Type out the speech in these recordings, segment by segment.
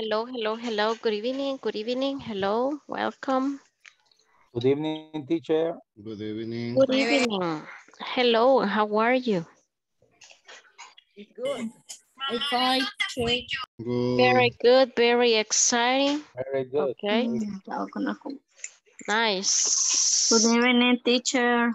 Hello, hello, hello. Good evening, good evening. Hello, welcome. Good evening, teacher. Good evening. Good evening. Hello, how are you? Good. I find check. Very Good. good, very exciting. Very good. Okay, Good nice. evening, teacher.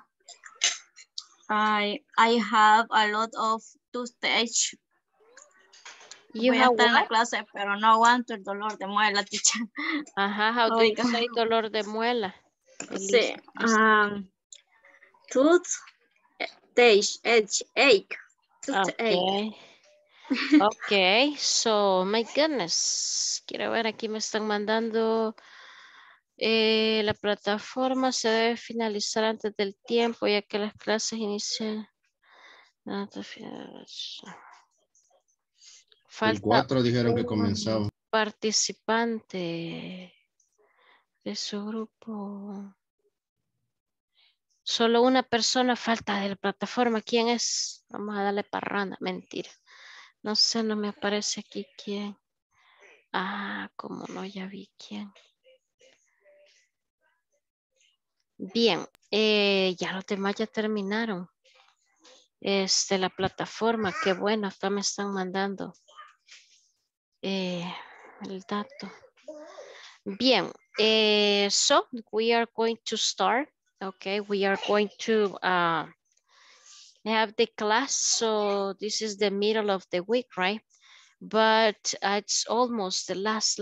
I have a lot of toothpaste. You Voy a have estar en la what? clase, pero no aguanto el dolor de muela, teacher. How do you Oiga. say dolor de muela? Sí. Elisa? Toothpaste, ache. Toothache. Okay. Okay, so my goodness. Quiero ver, aquí me están mandando. La plataforma se debe finalizar antes del tiempo, ya que las clases inician. El Falta 4 dijeron que un comenzaba. participante de su grupo. Solo una persona falta de la plataforma. ¿Quién es? Vamos a darle parranda. Mentira. No sé, no me aparece aquí quién. Como no, ya vi quién. Bien, ya los demás ya terminaron. La plataforma, qué bueno, acá me están mandando el dato. Bien, so we are going to start. Okay, we are going to have the class. So this is the middle of the week, right? But it's almost the last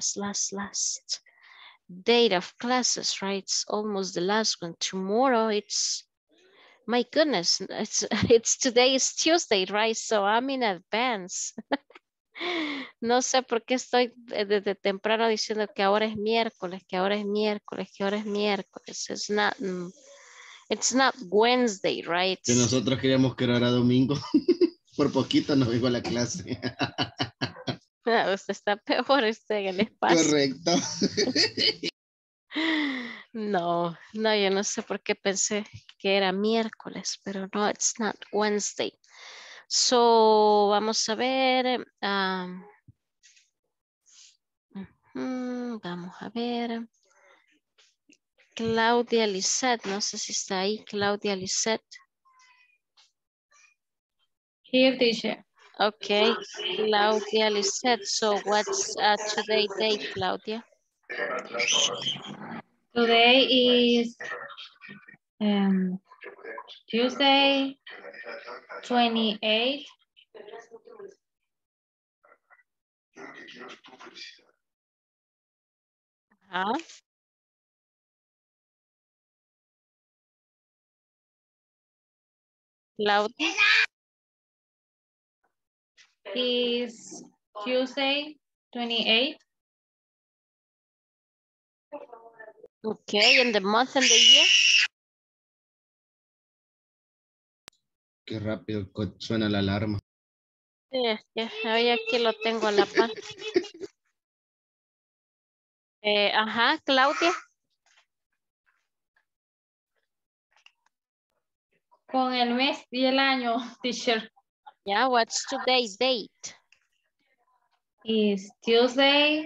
date of classes, right? It's almost the last one. Tomorrow, it's, my goodness, it's today is Tuesday, right? So I'm in advance. No sé por qué estoy desde temprano diciendo que ahora es miércoles, que ahora es miércoles, que ahora es miércoles. It's not Wednesday, right? Que nosotros queríamos que era domingo. Por poquito nos dijo la clase. Usted está peor en el espacio. Correcto. No, yo no sé por qué pensé que era miércoles, pero no, it's not Wednesday. So, vamos a ver. Vamos a ver. Claudia Lisette, no sé si está ahí, Claudia Lisette. Here, teacher. Okay, Claudia Lisette. So what's today's date, Claudia? Today is Tuesday, 28. Claudia. Is Tuesday, 28. Okay, and the month and the year? Qué rápido suena la alarma. Sí, es que hoy aquí lo tengo a la par. Claudia. Con el mes y el año, teacher. Yeah, what's today's date? Is Tuesday,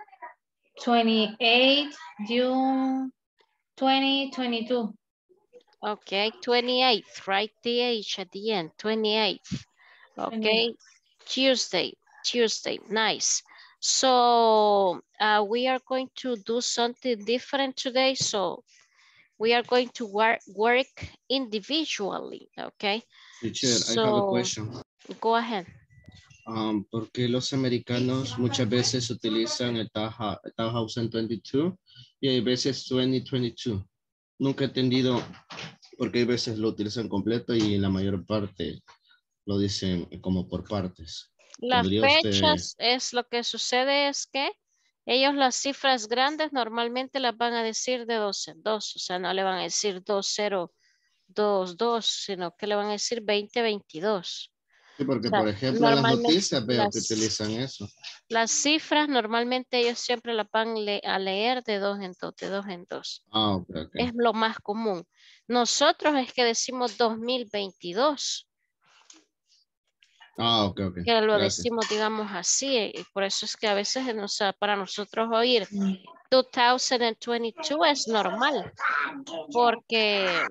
28 June 2022. Okay, 28th, right? The age at the end, 28th. Okay, 28. Tuesday, nice. So we are going to do something different today. So we are going to work individually, okay? Teacher, So, I have a question. Go ahead. ¿Por qué los americanos muchas veces utilizan el Tauhausen 22 y hay veces 2022? Nunca he entendido por qué hay veces lo utilizan completo y la mayor parte lo dicen como por partes. Las ¿Podría fechas usted... es lo que sucede es que ellos las cifras grandes normalmente las van a decir de 2 en 2, o sea, no le van a decir 2022, sino que le van a decir 2022. Sí, O porque sea, por ejemplo en las normalmente noticias veo que utilizan eso. las cifras normalmente ellos siempre las van a leer de 2 en 2, de 2 en 2. Ok. Es lo más común. Nosotros es que decimos 2022. Ah, ok. Que lo Gracias. decimos, digamos así, y por eso es que a veces para nosotros oír 2022 es normal, porque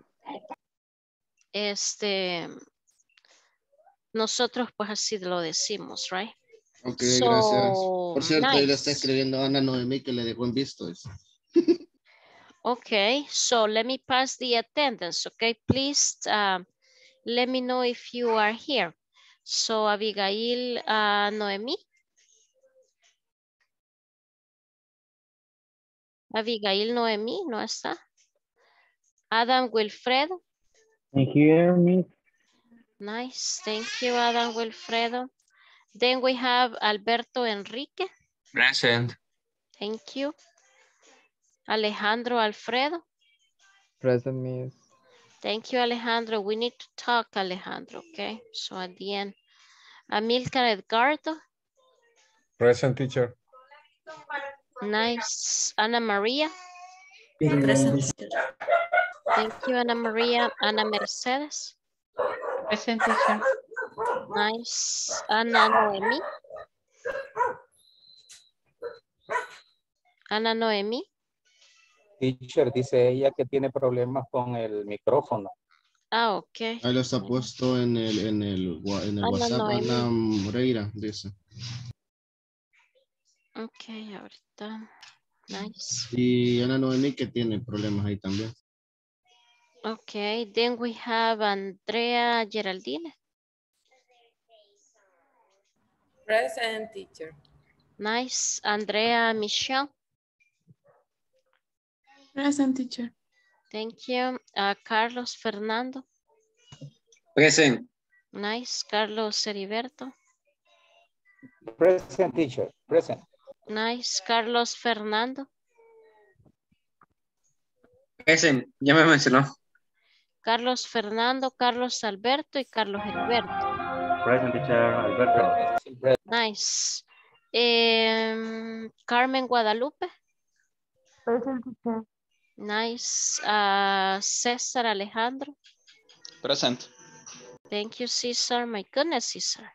nosotros pues así lo decimos, right? Ok, gracias. So, Por cierto, ahí le está nice. escribiendo Ana Noemí que le dejó en visto. Okay, so let me pass the attendance, okay? Please let me know if you are here. So, Abigail Noemí. Abigail Noemí, ¿no está? Adam Wilfredo. Can you hear me? Nice, thank you, Adam Wilfredo. Then we have Alberto Enrique. Present. Thank you. Alejandro Alfredo. Present, miss. Thank you, Alejandro. We need to talk, Alejandro, okay? So at the end. Amilcar Edgardo. Present, teacher. Nice. Ana Maria. Present. Thank you, Ana Maria. Ana Mercedes. Present, teacher. Nice. Ana Noemi. Ana Noemi. Teacher, dice ella que tiene problemas con el micrófono. Ah, ok. Ahí lo está puesto en el Ana WhatsApp, Noemí. Ana Moreira, dice. Ok, ahorita. Nice. Y Ana Noemí que tiene problemas ahí también. Okay, then we have Andrea Geraldine. Present, teacher. Nice. Andrea Michelle. Present, teacher. Thank you. Carlos Fernando. Present. Nice. Carlos Heriberto. Present, teacher. Present. Nice. Carlos Fernando. Present. Ya me mencionó. Carlos Fernando, Carlos Alberto y Carlos Heriberto. Present, teacher. Alberto. Nice. Carmen Guadalupe. Present, teacher. Nice. César Alejandro. Present. Thank you, Cesar. My goodness, Cesar.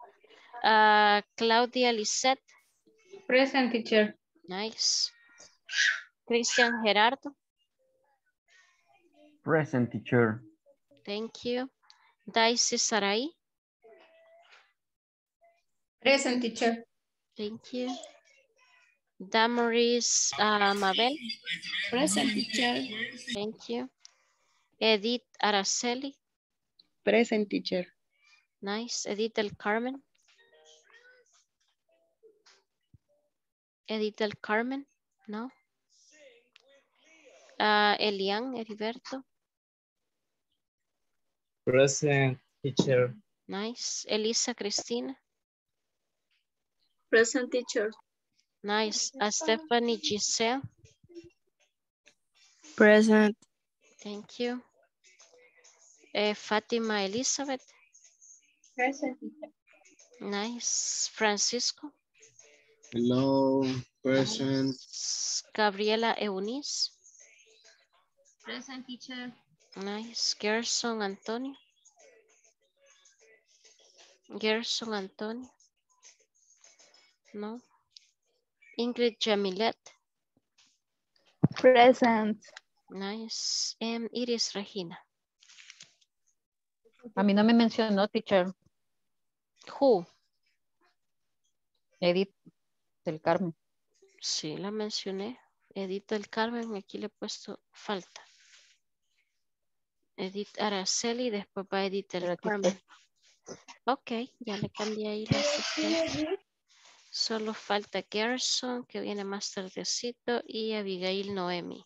Claudia Lisette. Present, teacher. Nice. Cristian Gerardo. Present, teacher. Thank you. Daisy Sarai. Present, teacher. Thank you. Damaris Mabel. Present, teacher. Thank you. Edith Araceli. Present, teacher. Nice. Edith del Carmen. Edith del Carmen. No. Elian Heriberto. Present, teacher. Nice. Elisa Cristina. Present, teacher. Nice. Stephanie Giselle. Present. Thank you. Fatima Elizabeth. Present, teacher. Nice. Francisco. Hello, present. Nice. Gabriela Eunice. Present, teacher. Nice. Gerson Antonio. Gerson Antonio. No. Ingrid Jamilet. Present. Nice. Iris Regina. A mí no me mencionó, teacher. Who? Edith del Carmen. Sí, la mencioné. Edith del Carmen, aquí le he puesto falta. Edith Araceli, después va Edith del Carmen. Ok, ya le cambié ahí la asistencia. Solo falta Gerson, que viene más tardecito, y Abigail Noemi.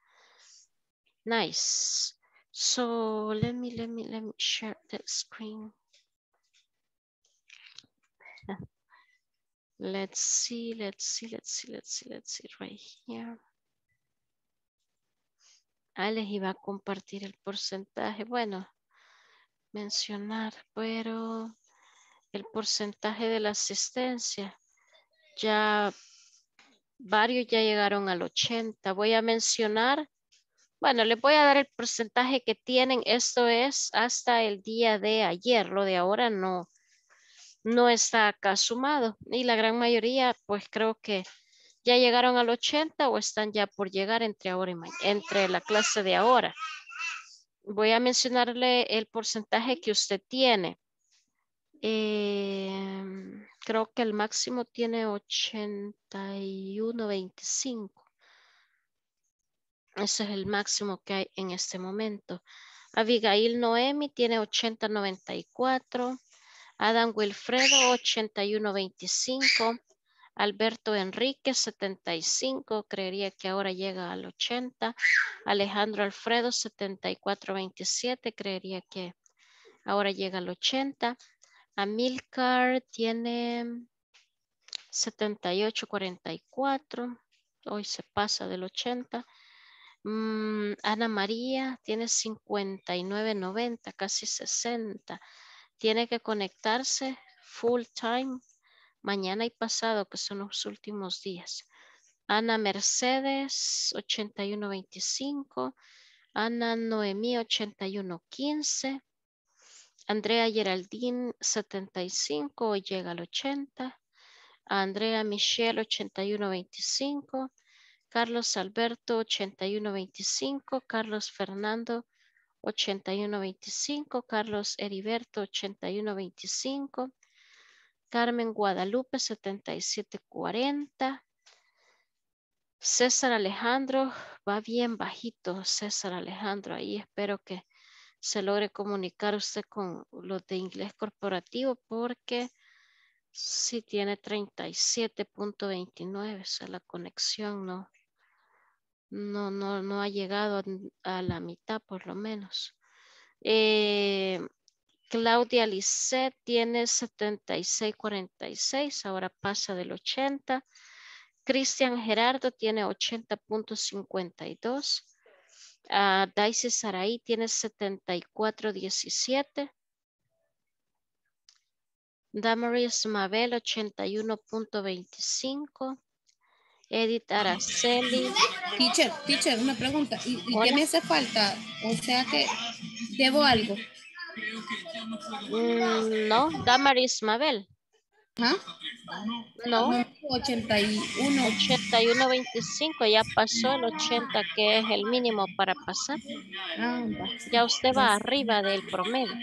Nice. So let me share the screen. Let's see right here. Les iba a compartir el porcentaje. Bueno, mencionar, pero el porcentaje de la asistencia, ya varios ya llegaron al 80. Voy a mencionar, bueno, les voy a dar el porcentaje que tienen. Esto es hasta el día de ayer, lo de ahora no no está acá sumado. Y la gran mayoría, pues creo que ya llegaron al 80 o están ya por llegar entre ahora y mañana, entre la clase de ahora. Voy a mencionarle el porcentaje que usted tiene. Creo que el máximo tiene 81.25. Ese es el máximo que hay en este momento. Abigail Noemi tiene 80.94. Adam Wilfredo 81.25. Alberto Enrique 75. Creería que ahora llega al 80. Alejandro Alfredo 74.27. Creería que ahora llega al 80. Amilcar tiene 78.44. Hoy se pasa del 80. Ana María tiene 59.90, casi 60. Tiene que conectarse full time mañana y pasado, que son los últimos días. Ana Mercedes 81.25. Ana Noemí 81.15. Andrea Geraldine 75, hoy llega al 80. Andrea Michelle 81.25. Carlos Alberto 81.25. Carlos Fernando 81.25. Carlos Heriberto 81.25. Carmen Guadalupe 77.40. César Alejandro, va bien bajito César Alejandro, ahí espero que se logre comunicar usted con los de inglés corporativo porque sí tiene 37.29, o sea, la conexión no ha llegado a la mitad por lo menos. Claudia Lisset tiene 76.46, ahora pasa del 80. Cristian Gerardo tiene 80.52. Daisy Saraí tiene 74.17. Damaris Mabel 81.25. Edith Araceli. Teacher, una pregunta. ¿Y qué me hace falta? O sea que debo algo. No, Damaris Mabel. ¿Ah? No. 81. 81.25, ya pasó el 80 que es el mínimo para pasar. Ya usted va arriba del promedio.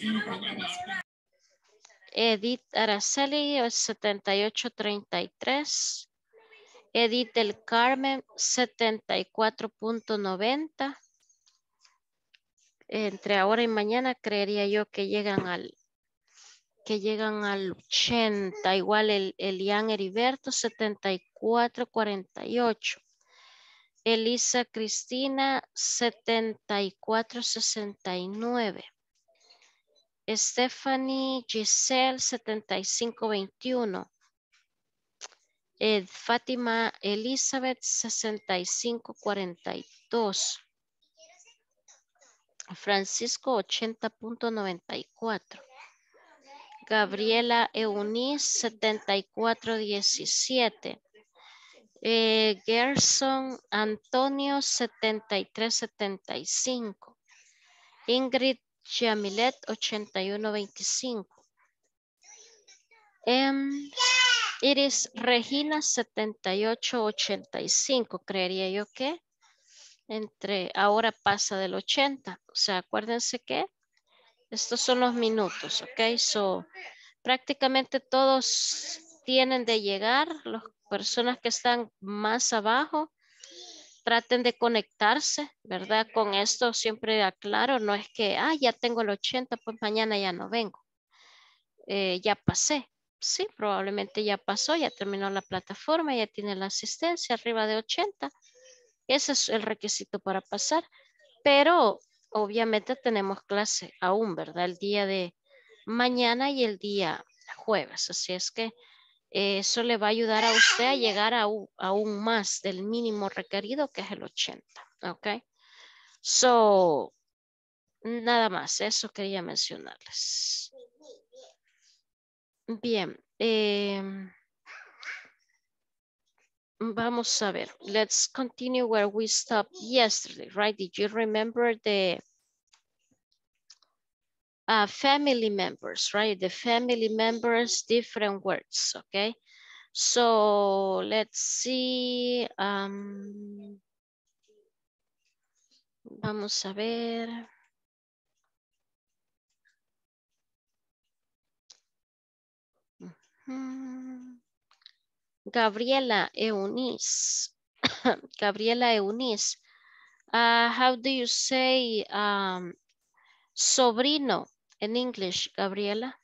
Edith Araceli 78.33. Edith del Carmen 74.90. Entre ahora y mañana creería yo que llegan al 80. Igual el Elian Heriberto 74.48. Elisa Cristina 74.69. Stephanie Giselle 75.21. Fátima Elizabeth 65.42. Francisco 80.94. Gabriela Eunice 74.17. Gerson Antonio 73.75. Ingrid Yamilet 81.25. Iris Regina 78.85. Creería yo que ahora pasa del 80. O sea, acuérdense que estos son los minutos, ok. So, prácticamente todos tienen de llegar. Las personas que están más abajo, traten de conectarse, ¿verdad? Con esto siempre aclaro, no es que, ya tengo el 80, pues mañana ya no vengo. Ya pasé. Sí, probablemente ya pasó, ya terminó la plataforma, ya tiene la asistencia arriba de 80. Ese es el requisito para pasar. Pero obviamente tenemos clase aún, ¿verdad? El día de mañana y el día jueves. Así es que eso le va a ayudar a usted a llegar aún más del mínimo requerido, que es el 80. ¿Ok? So, nada más. Eso quería mencionarles. Bien. Vamos a ver. Let's continue where we stopped yesterday, right? Did you remember family members, right? The family members, different words, okay? So let's see. Vamos a ver. Gabriela Eunice. Gabriela Eunice. How do you say sobrino in English, Gabriela?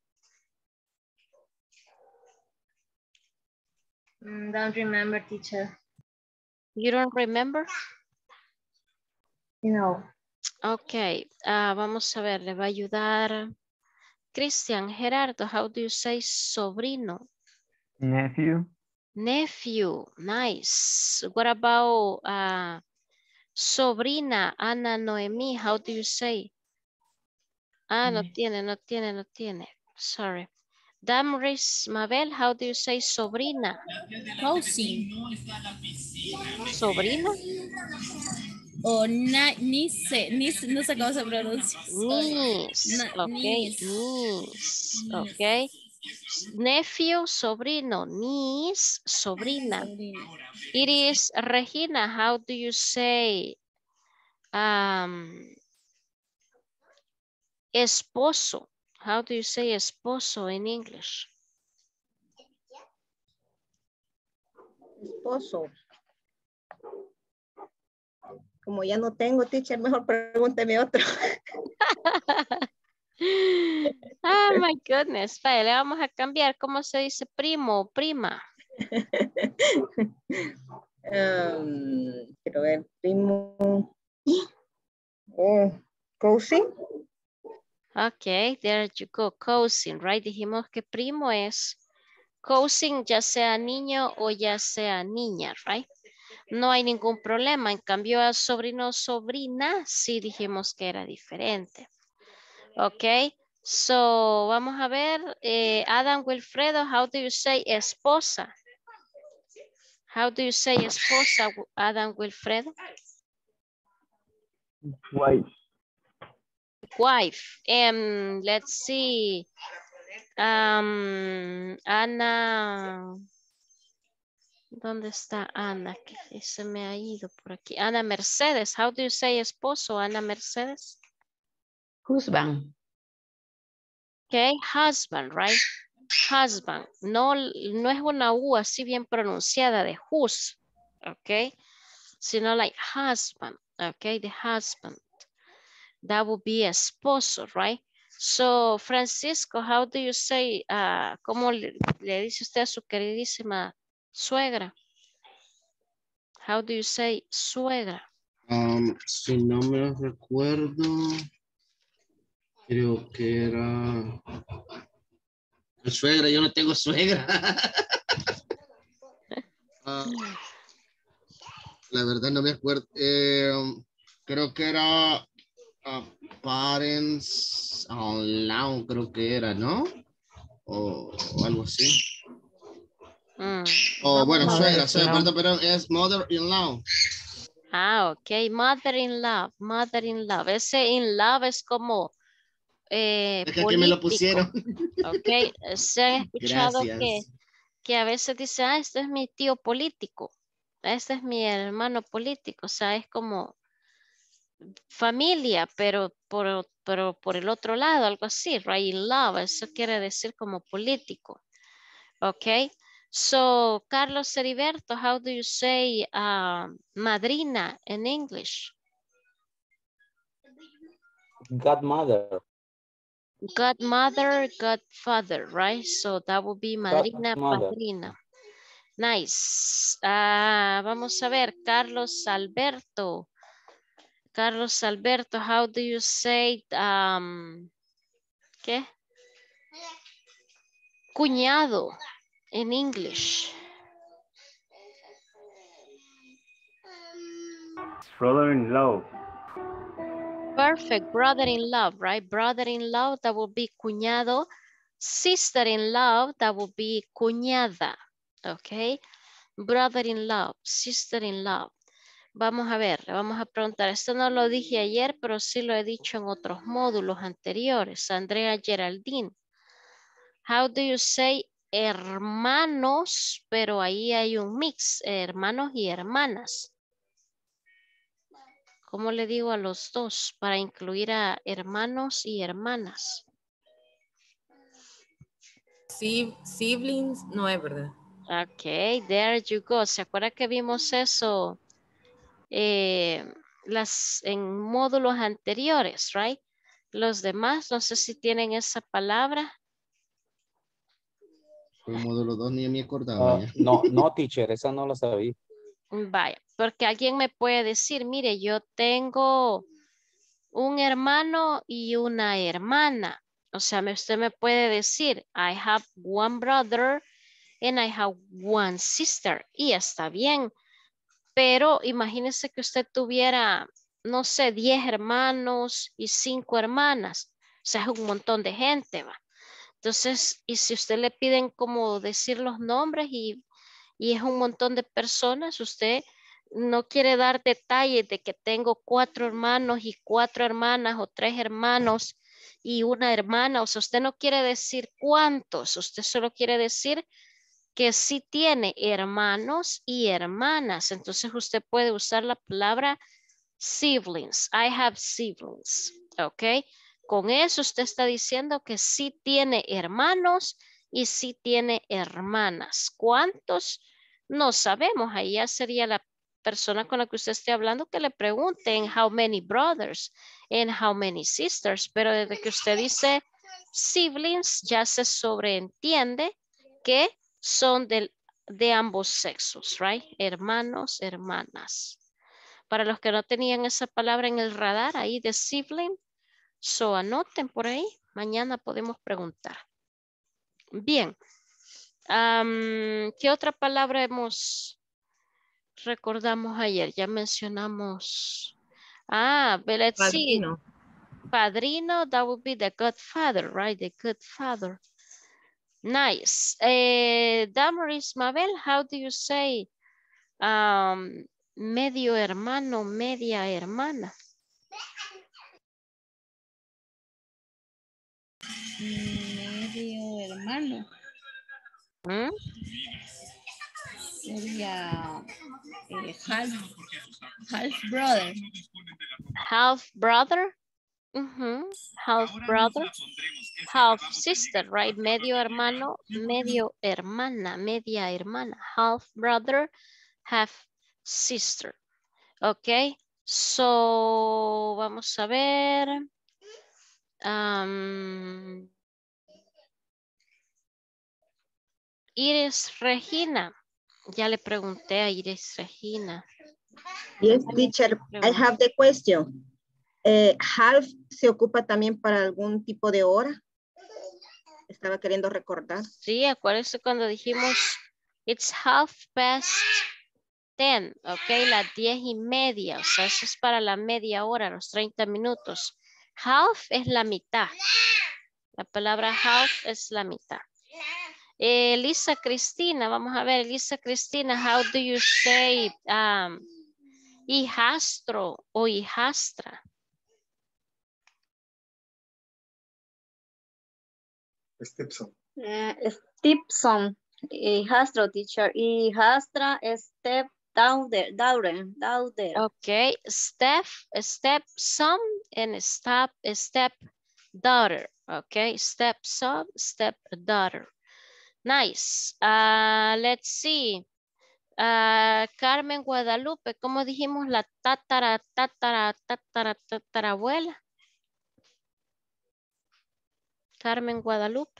Don't remember, teacher. You don't remember? No. Okay, vamos a ver, le va a ayudar Cristian. Gerardo, how do you say sobrino? Nephew. Nephew, nice. What about sobrina, Ana Noemí, how do you say? No tiene. Sorry. Damaris Mabel, how do you say sobrina? Cousin. ¿Sobrina? O niece, no sé cómo se pronuncia. Niece, okay, niece, okay. Nephew, sobrino, niece, sobrina. It is Regina, how do you say esposo? How do you say esposo in English? Esposo. Como ya no tengo, teacher, mejor pregúnteme otro. Oh my goodness. Vale, le vamos a cambiar. ¿Cómo se dice primo o prima? Quiero ver, primo. Cousin. Ok, there you go. Cousin, right? Dijimos que primo es cousin, ya sea niño o ya sea niña, right? No hay ningún problema. En cambio, a sobrino o sobrina, sí dijimos que era diferente. Ok, so vamos a ver. Adam Wilfredo, how do you say esposa? How do you say esposa, Adam Wilfredo? Wife. Wife. Let's see. Ana. ¿Dónde está Ana? Que se me ha ido por aquí. Ana Mercedes. How do you say esposo, Ana Mercedes? Husband. Okay, husband, right? Husband. No es una U así bien pronunciada de hus. Okay. Sino like husband. Okay, the husband. That would be esposo, right? So, Francisco, how do you say, ¿cómo le dice usted a su queridísima suegra? How do you say suegra? Si no me recuerdo, creo que era... Suegra, yo no tengo suegra. La verdad no me acuerdo. Creo que era parents law, creo que era, ¿no? O algo así. Bueno, suegra, perdón, es mother-in-law. Ok, mother-in-law, mother-in-law. Ese in-law es como es que aquí me lo pusieron. Ok, se han escuchado Gracias. que a veces dice, este es mi tío político, este es mi hermano político, o sea, es como familia, pero por el otro lado, algo así, right? In-law, eso quiere decir como político. Ok, so Carlos Heriberto, how do you say madrina in English? Godmother. Godmother, godfather, right? So that would be madrina, padrina. Nice. Vamos a ver, Carlos Alberto. Carlos Alberto, how do you say, ¿qué? Cuñado in English. Brother-in-law. Perfect, brother-in-law, right? Brother-in-law, that would be cuñado. Sister-in-law, that would be cuñada, okay? Brother-in-law, sister-in-law. Vamos a ver, le vamos a preguntar. Esto no lo dije ayer, pero sí lo he dicho en otros módulos anteriores. Andrea Geraldine. How do you say hermanos? Pero ahí hay un mix, hermanos y hermanas. ¿Cómo le digo a los dos para incluir a hermanos y hermanas? Siblings no es verdad. Ok, there you go. ¿Se acuerda que vimos eso en módulos anteriores, right? Los demás, no sé si tienen esa palabra. El módulo 2 ni me acordaba ya. No, teacher, esa no la sabía. Vaya, porque alguien me puede decir, mire, yo tengo un hermano y una hermana. O sea, usted me puede decir, I have one brother and I have one sister. Y está bien. Pero imagínese que usted tuviera, no sé, 10 hermanos y 5 hermanas. O sea, es un montón de gente, ¿va? Entonces, y si usted le piden como decir los nombres y es un montón de personas, usted no quiere dar detalles de que tengo 4 hermanos y 4 hermanas o 3 hermanos y una hermana. O sea, usted no quiere decir cuántos, usted solo quiere decir que sí tiene hermanos y hermanas. Entonces usted puede usar la palabra siblings. I have siblings. ¿Ok? Con eso usted está diciendo que sí tiene hermanos y sí tiene hermanas. ¿Cuántos? No sabemos. Ahí ya sería la persona con la que usted esté hablando que le pregunten how many brothers and how many sisters. Pero desde que usted dice siblings ya se sobreentiende que son de ambos sexos, right? Hermanos, hermanas. Para los que no tenían esa palabra en el radar ahí de sibling, anoten por ahí. Mañana podemos preguntar. Bien. ¿Qué otra palabra recordamos ayer? Ya mencionamos. But let's see. Padrino, that would be the godfather, right? The good father. Nice. Damaris Mabel, how do you say medio hermano, media hermana? Medio hermano. Sería half brother. Half brother. Half brother. Half sister, right? Medio hermano, medio hermana, media hermana. Half brother, half sister. Ok. So, vamos a ver. Iris Regina. Ya le pregunté a Iris Regina. Yes, teacher, I have the question. Half se ocupa también para algún tipo de hora. Estaba queriendo recordar. Sí, acuérdense cuando dijimos it's 10:30, ok, las 10:30, o sea, eso es para la media hora, los 30 minutos. Half es la mitad. La palabra half es la mitad. Elisa Cristina, vamos a ver, Elisa Cristina, how do you say hijastro o hijastra? Stepson. Stepson. Hijastro, teacher. Hijastra, step daughter. Okay, stepson and stepdaughter. Okay, stepson, stepdaughter. Nice. Let's see. Carmen Guadalupe, ¿cómo dijimos la tatarabuela? Carmen Guadalupe.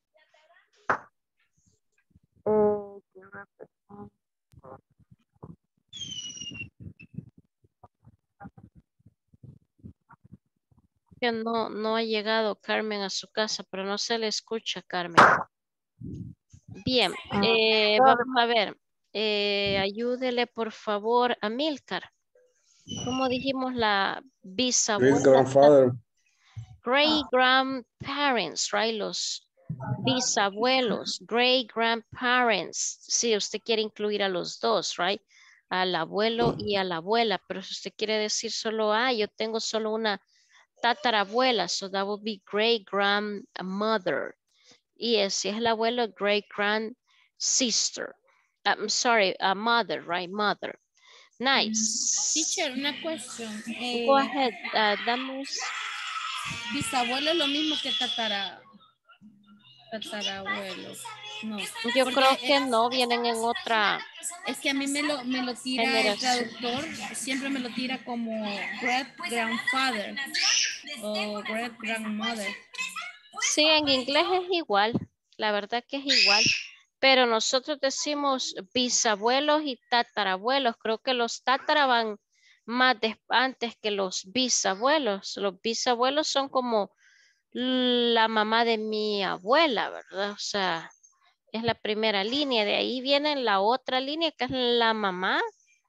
Que no ha llegado Carmen a su casa, pero no se le escucha, Carmen. Bien, vamos a ver. Ayúdele, por favor, a Milcar. ¿Cómo dijimos la bisabuela? Great grandfather. Great grandparents, right? Los bisabuelos, great grandparents. Si usted quiere incluir a los dos, right? al abuelo y a la abuela, pero si usted quiere decir solo, yo tengo solo una tatarabuela, so that would be great grandmother. Y si es el abuelo, great grand sister. I'm sorry, mother, right? Mother. Nice. Teacher, una question. Go ahead, Damos. Bisabuelo es lo mismo que tatarabuelo. No. Yo Porque creo que no, vienen en otra. Es que a mí me lo tira generación. el traductor, siempre me lo tira como great grandfather o great grandmother. Sí, en inglés es igual, la verdad que es igual, pero nosotros decimos bisabuelos y tatarabuelos. Creo que los tatara van más antes que los bisabuelos. Los bisabuelos son como la mamá de mi abuela, ¿verdad? O sea, es la primera línea. De ahí viene la otra línea que es la mamá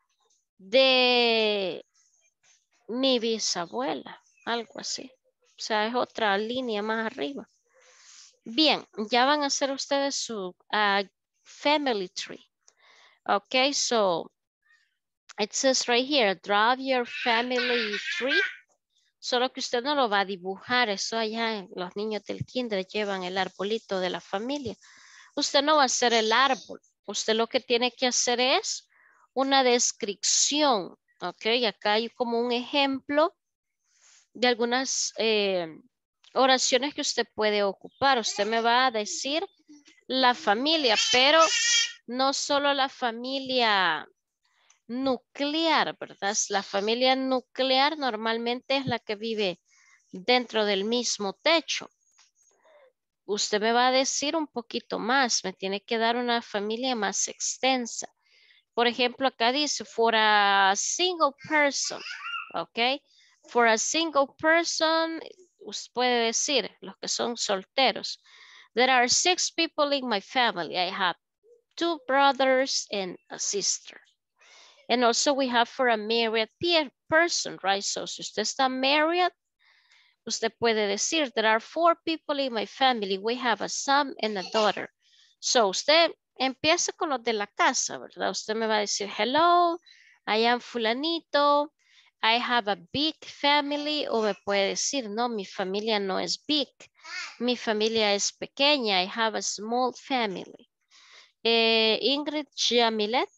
de mi bisabuela, algo así. O sea, es otra línea más arriba. Bien, ya van a hacer ustedes su family tree. Okay, so it says right here, draw your family tree. Solo que usted no lo va a dibujar, eso allá los niños del kinder llevan el arbolito de la familia. Usted no va a hacer el árbol. Usted lo que tiene que hacer es una descripción. Ok, acá hay como un ejemplo de algunas oraciones que usted puede ocupar. Usted me va a decir la familia, pero no solo la familia nuclear, ¿verdad? La familia nuclear normalmente es la que vive dentro del mismo techo. Usted me va a decir un poquito más, me tiene que dar una familia más extensa. Por ejemplo, acá dice, for a single person, ¿ok? For a single person, usted puede decir, los que son solteros. There are 6 people in my family. I have 2 brothers and a sister. And also we have for a married person, right? So si usted está married, usted puede decir, there are 4 people in my family. We have a son and a daughter. So usted empieza con los de la casa, ¿verdad? Usted me va a decir, hello, I am fulanito. I have a big family. O me puede decir, no, mi familia no es big. Mi familia es pequeña. I have a small family. Ingrid Jamilet.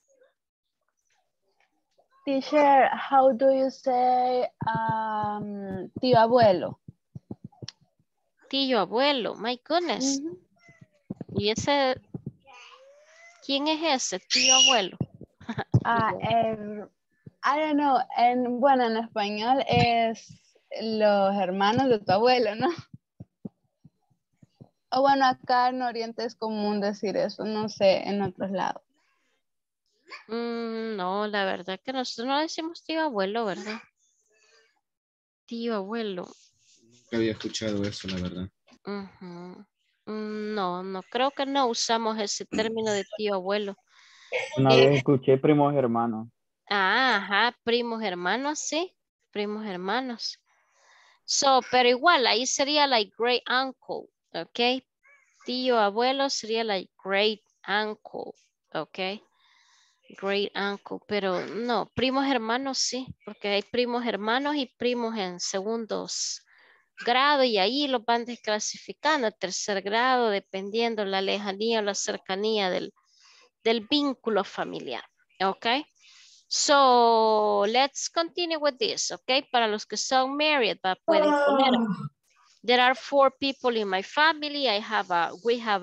Teacher, how do you say tío abuelo? Tío abuelo, my goodness. ¿Y ese? ¿Quién es ese tío abuelo? I don't know. Bueno, en español es los hermanos de tu abuelo, ¿no? O bueno, acá en Oriente es común decir eso, no sé, en otros lados. No, la verdad que nosotros no decimos tío abuelo, ¿verdad? Tío abuelo. Nunca había escuchado eso, la verdad. No, creo que no usamos ese término de tío abuelo. Una vez escuché primos hermanos. Ajá, primos hermanos, sí, primos hermanos. So, pero igual, ahí sería like great uncle, ¿ok? Tío abuelo sería like great uncle, ¿ok? Great uncle, pero no, primos hermanos sí, porque hay primos hermanos y primos en segundos grado y ahí los van desclasificando a tercer grado dependiendo la lejanía o la cercanía del vínculo familiar, ¿ok? So, let's continue with this, ¿ok? Para los que son married, pueden poner, there are 4 people in my family, we have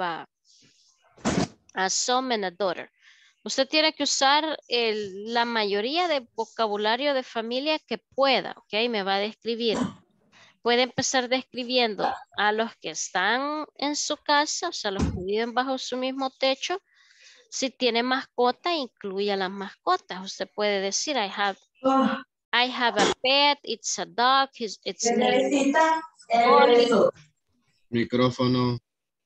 a son and a daughter. Usted tiene que usar la mayoría de vocabulario de familia que pueda, ¿ok? Me va a describir. Puede empezar describiendo a los que están en su casa, o sea, los que viven bajo su mismo techo. Si tiene mascota, incluya las mascotas. Usted puede decir, I have a pet, it's a dog, it's named Polly. Micrófono.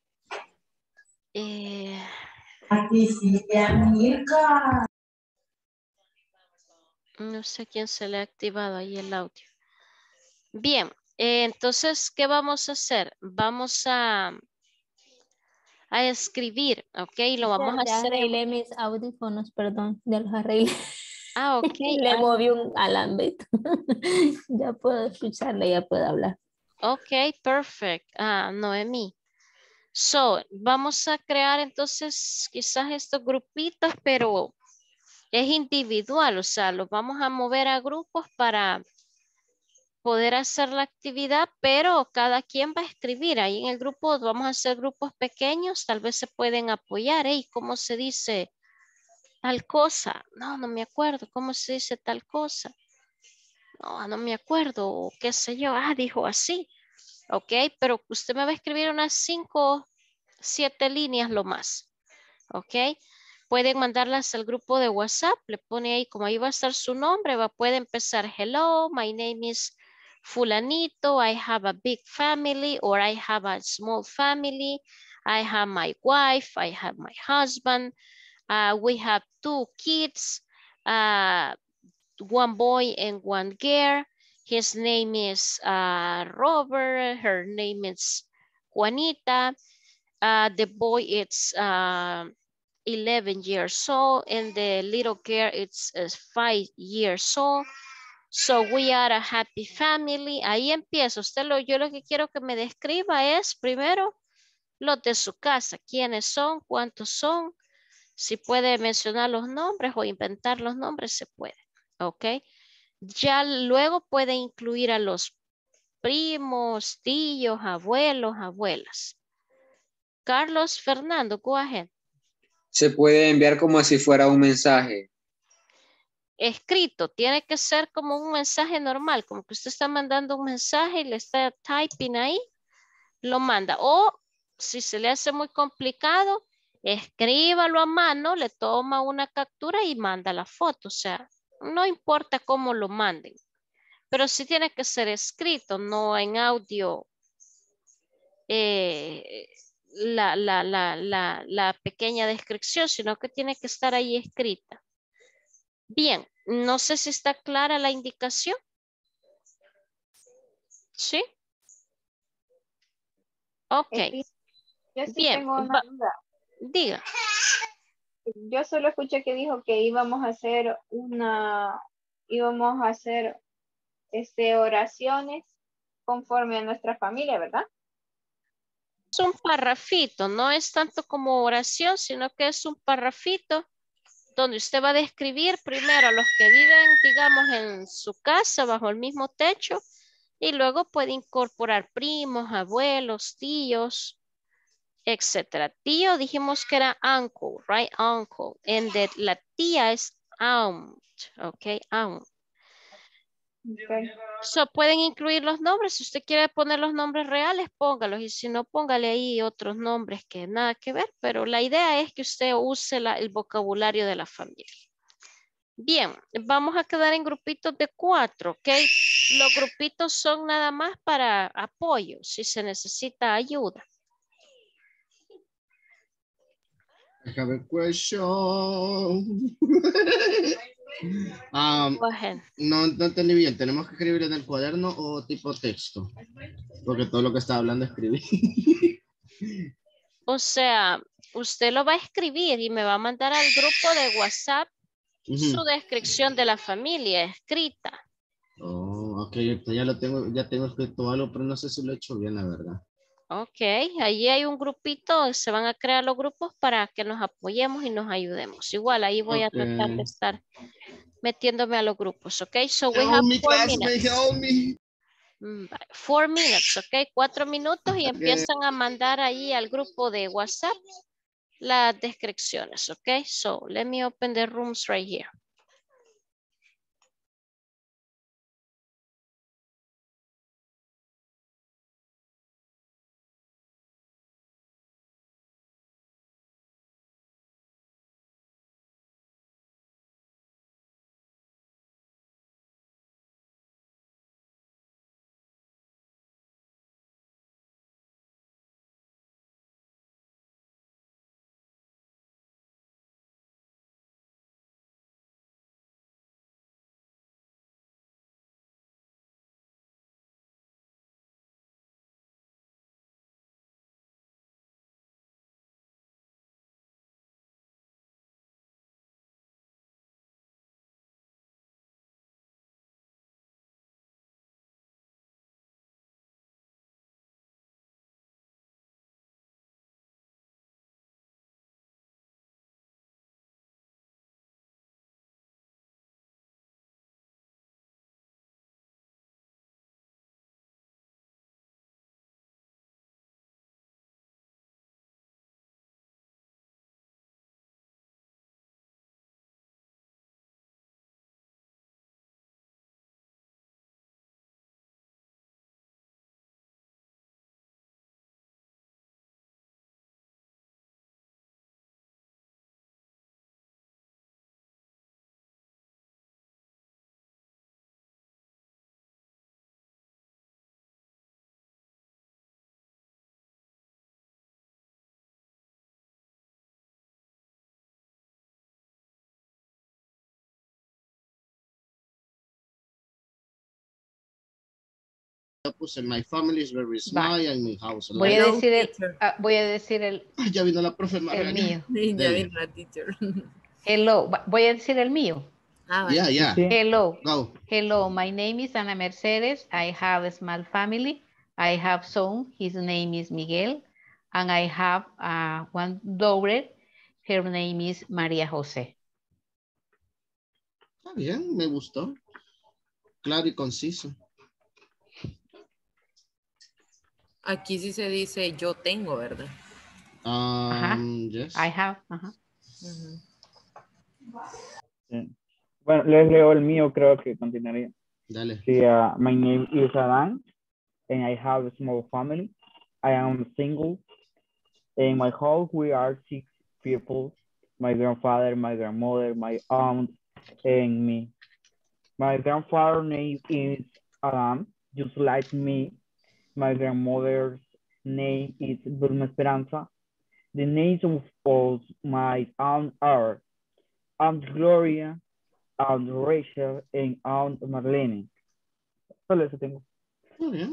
No sé quién se le ha activado ahí el audio. Bien, entonces, ¿qué vamos a hacer? Vamos a a escribir, ¿ok? Lo vamos a Ya hacer en... arreglé mis audífonos, perdón, ya los arreglé. Ah, ok. Le moví un alambito. Ya puedo escucharle, ya puedo hablar. Ok, perfect. Noemí. So, vamos a crear entonces quizás estos grupitos, pero es individual, o sea, los vamos a mover a grupos para poder hacer la actividad, pero cada quien va a escribir. Ahí en el grupo vamos a hacer grupos pequeños, tal vez se pueden apoyar. ¿Y cómo se dice tal cosa? No, no me acuerdo. ¿Cómo se dice tal cosa? No, no me acuerdo, o qué sé yo. Ah, dijo así. Ok, pero usted me va a escribir unas 5, 7 líneas lo más. Ok, pueden mandarlas al grupo de WhatsApp, le pone ahí, como ahí va a estar su nombre, puede empezar, hello, my name is fulanito, I have a big family, or I have a small family, I have my wife, I have my husband, we have 2 kids, one boy and one girl, his name is Robert, her name is Juanita, the boy is 11 years old and the little girl is 5 years old. So we are a happy family. Ahí empieza. Yo lo que quiero que me describa es primero los de su casa. ¿Quiénes son? ¿Cuántos son? Si puede mencionar los nombres o inventar los nombres, se puede. ¿Ok? Ya luego puede incluir a los primos, tíos, abuelos, abuelas. Carlos Fernando, go ahead. Se puede enviar como si fuera un mensaje. Escrito, tiene que ser como un mensaje normal, como que usted está mandando un mensaje y le está typing ahí, lo manda. O si se le hace muy complicado, escríbalo a mano, le toma una captura y manda la foto. O sea, no importa cómo lo manden, pero sí tiene que ser escrito, no en audio. La pequeña descripción, sino que tiene que estar ahí escrita. Bien, no sé si está clara la indicación. ¿Sí? Ok. Yo sí Bien. tengo una duda. Diga. Yo solo escuché que dijo que íbamos a hacer oraciones conforme a nuestra familia, ¿verdad? Es un parrafito, no es tanto como oración, sino que es un parrafito donde usted va a describir primero a los que viven, digamos, en su casa, bajo el mismo techo, y luego puede incorporar primos, abuelos, tíos, etcétera. Tío dijimos que era uncle, right? Uncle. And la tía es aunt, ok, aunt. Okay. So, pueden incluir los nombres. Si usted quiere poner los nombres reales, póngalos. Y si no, póngale ahí otros nombres que nada que ver. Pero la idea es que usted use el vocabulario de la familia. Bien, vamos a quedar en grupitos de 4, ¿ok? Los grupitos son nada más para apoyo, si se necesita ayuda. I have a question. No entendí bien. ¿Tenemos que escribir en el cuaderno o tipo texto? Porque todo lo que está hablando escribí. O sea, usted lo va a escribir y me va a mandar al grupo de WhatsApp su descripción de la familia escrita. Oh, ok, ya tengo escrito algo, pero no sé si lo he hecho bien, la verdad. Ok, allí hay un grupito, se van a crear los grupos para que nos apoyemos y nos ayudemos. Igual, ahí voy a tratar de estar metiéndome a los grupos, ok? So we have 4 minutes. Help me. 4 minutes, ok? 4 minutos y empiezan a mandar ahí al grupo de WhatsApp las descripciones, ok? So let me open the rooms right here. yo puse my family is very small and my house. Voy a Hello, decir el, teacher. voy a decir el Ay, ya vino la profe María. mío. Sí, ya Dele. vino la teacher. Hello, voy a decir el mío. Ah, vale. Yeah, yeah. Sí. Hello. Go. Hello, my name is Ana Mercedes. I have a small family. I have son. His name is Miguel. And I have one daughter. Her name is María José. Está bien, me gustó. Claro y conciso. Aquí sí se dice yo tengo, ¿verdad? Yes. I have. Ajá. Ujú. Sí. Bueno, les leo el mío, creo que continuaría. Dale. Sí, my name is Adán, and I have a small family. I am single. In my house, we are 6 people. My grandfather, my grandmother, my aunt, and me. My grandfather's name is Adam, just like me. My grandmother's name is Vilma Esperanza. The names of my aunt are Aunt Gloria, Aunt Rachel, and Aunt Marlene. Solo eso tengo. Muy bien.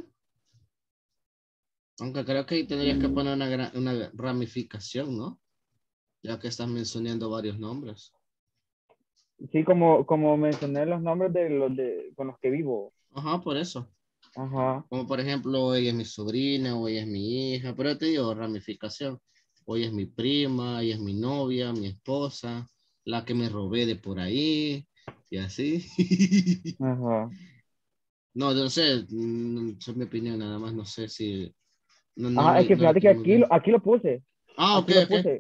Aunque creo que ahí tendrías que poner una ramificación, ¿no? Ya que estás mencionando varios nombres. Sí, como mencioné los nombres de con los que vivo. Ajá, por eso. Ajá. Como por ejemplo, ella es mi sobrina, o ella es mi hija, pero te digo ramificación. Hoy es mi prima, ella es mi novia, mi esposa, la que me robé de por ahí, y así. Ajá. No, yo no sé, esa es mi opinión, nada más, no sé si... Ajá, es que fíjate que aquí lo puse. Ah, Aquí lo puse.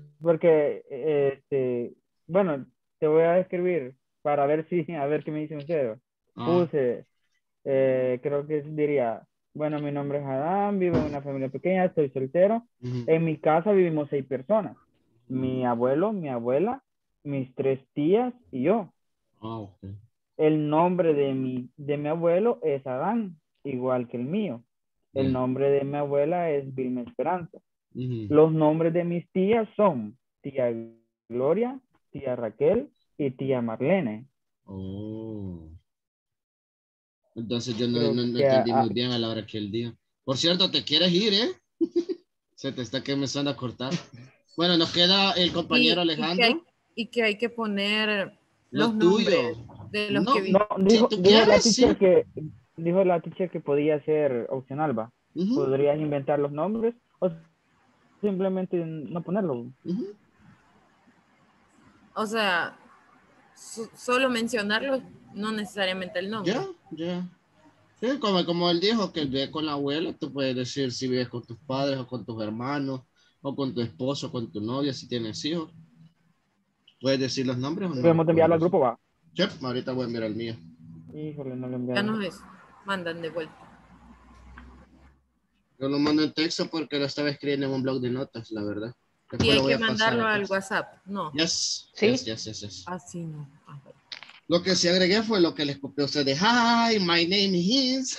Porque, bueno, te voy a escribir para ver a ver qué me dicen ustedes. Puse, creo que diría, bueno, mi nombre es Adán, vivo en una familia pequeña, estoy soltero. En mi casa vivimos 6 personas. Mi abuelo, mi abuela, mis 3 tías y yo. El nombre de mi abuelo es Adán, igual que el mío. El nombre de mi abuela es Vilma Esperanza. Los nombres de mis tías son tía Gloria, tía Raquel y tía Marlene. Oh. Entonces yo no Creo que, entendí muy bien a la hora que él dijo. Por cierto, ¿te quieres ir, Se te está comenzando a cortar. Bueno, nos queda el compañero Alejandro. Y que hay que poner Lo los tuyo. nombres de los No, que no, dijo la teacher que podía ser opcional, ¿va? Podrías inventar los nombres o simplemente no ponerlo. O sea, solo mencionarlo, no necesariamente el nombre. Ya. Sí, como él dijo, que vive con la abuela, tú puedes decir si vives con tus padres o con tus hermanos, o con tu esposo, o con tu novia, si tienes hijos. ¿Puedes decir los nombres o no? Debemos enviarlo al grupo, ¿va? Sí, ahorita voy a enviar el mío. Híjole, no lo Ya enviaron. no es. Mandan de vuelta. Yo lo mando en texto porque lo estaba escribiendo en un blog de notas, la verdad. Y hay que mandarlo al WhatsApp, ¿no? Yes. ¿Sí? Yes. Así no. Lo que sí agregué fue lo que les copié a ustedes. Hi, my name is.